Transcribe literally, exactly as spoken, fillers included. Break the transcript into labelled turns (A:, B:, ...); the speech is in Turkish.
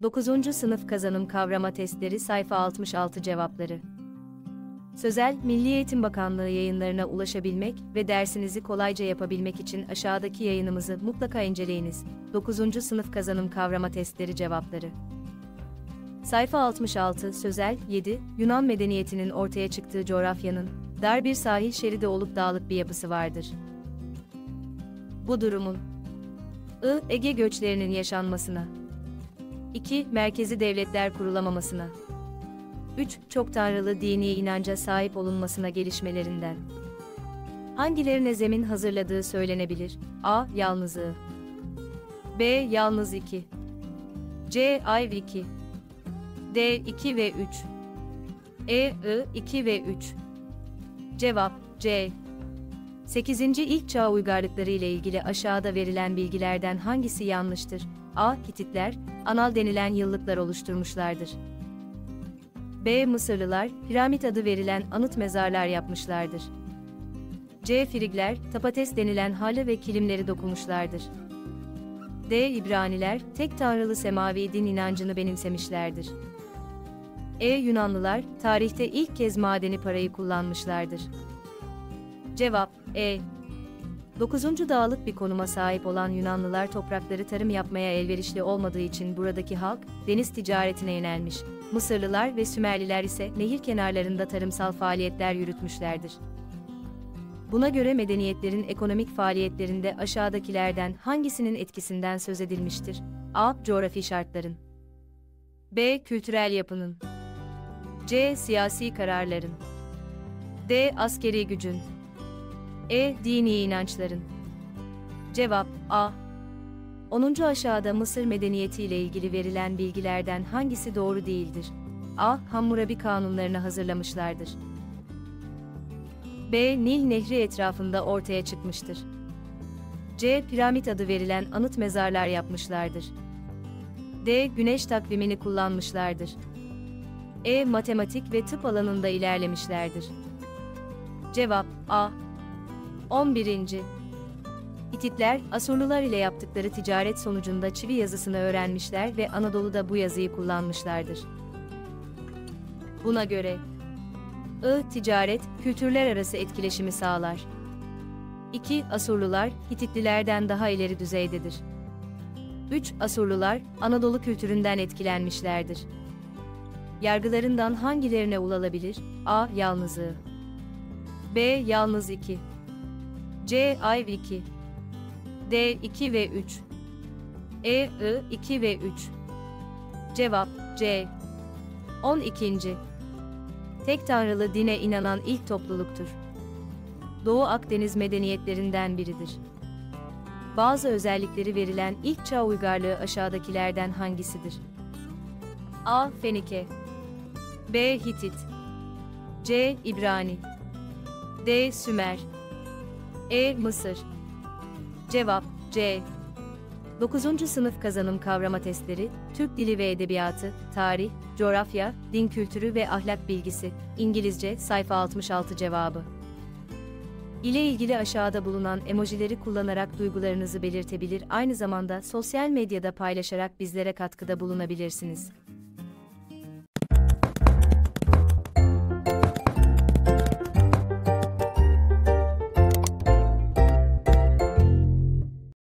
A: dokuzuncu sınıf kazanım kavrama testleri sayfa altmış altı cevapları. Sözel, Milli Eğitim Bakanlığı yayınlarına ulaşabilmek ve dersinizi kolayca yapabilmek için aşağıdaki yayınımızı mutlaka inceleyiniz. dokuzuncu sınıf kazanım kavrama testleri cevapları. Sayfa altmış altı, Sözel, yedi, Yunan medeniyetinin ortaya çıktığı coğrafyanın, dar bir sahil şeridi olup dağlık bir yapısı vardır. Bu durumun I. Ege göçlerinin yaşanmasına. iki. Merkezi devletler kurulamamasına. üç. Çok tanrılı dini inanca sahip olunmasına gelişmelerinden hangilerine zemin hazırladığı söylenebilir? A. Yalnızlığı. B. Yalnız iki. C. Ayv iki. D. iki ve üç. E. I. iki ve üç. Cevap C. sekizinci ilk çağ uygarlıkları ile ilgili aşağıda verilen bilgilerden hangisi yanlıştır? A. Hititler, Anal denilen yıllıklar oluşturmuşlardır. B. Mısırlılar, piramit adı verilen anıt mezarlar yapmışlardır. C. Frigler, tapates denilen halı ve kilimleri dokumuşlardır. D. İbraniler, tek tanrılı semavi din inancını benimsemişlerdir. E. Yunanlılar, tarihte ilk kez madeni parayı kullanmışlardır. Cevap E. dokuzuncu Dağlık bir konuma sahip olan Yunanlılar toprakları tarım yapmaya elverişli olmadığı için buradaki halk, deniz ticaretine yönelmiş. Mısırlılar ve Sümerliler ise nehir kenarlarında tarımsal faaliyetler yürütmüşlerdir. Buna göre medeniyetlerin ekonomik faaliyetlerinde aşağıdakilerden hangisinin etkisinden söz edilmiştir? A. Coğrafi şartların. B. Kültürel yapının. C. Siyasi kararların. D. Askeri gücün. E. Dini inançların. Cevap A. onuncu Aşağıda Mısır medeniyeti ile ilgili verilen bilgilerden hangisi doğru değildir? A. Hammurabi kanunlarını hazırlamışlardır. B. Nil Nehri etrafında ortaya çıkmıştır. C. Piramit adı verilen anıt mezarlar yapmışlardır. D. Güneş takvimini kullanmışlardır. E. Matematik ve tıp alanında ilerlemişlerdir. Cevap A. on birinci Hititler, Asurlular ile yaptıkları ticaret sonucunda çivi yazısını öğrenmişler ve Anadolu'da bu yazıyı kullanmışlardır. Buna göre I. Ticaret, kültürler arası etkileşimi sağlar. iki. Asurlular, Hititlilerden daha ileri düzeydedir. üç. Asurlular, Anadolu kültüründen etkilenmişlerdir. Yargılarından hangilerine ulaşılabilir? A. Yalnızlığı. B. Yalnız iki. C. Ayv iki. D. iki ve üç. E. I. iki ve üç. Cevap C. on ikinci Tek tanrılı dine inanan ilk topluluktur. Doğu Akdeniz medeniyetlerinden biridir. Bazı özellikleri verilen ilk çağ uygarlığı aşağıdakilerden hangisidir? A. Fenike. B. Hitit. C. İbrani. D. Sümer. E. Mısır. Cevap C. dokuzuncu sınıf kazanım kavrama testleri, Türk Dili ve Edebiyatı, Tarih, Coğrafya, Din Kültürü ve Ahlak Bilgisi, İngilizce, sayfa altmış altı cevabı. İle ilgili aşağıda bulunan emojileri kullanarak duygularınızı belirtebilir, aynı zamanda sosyal medyada paylaşarak bizlere katkıda bulunabilirsiniz.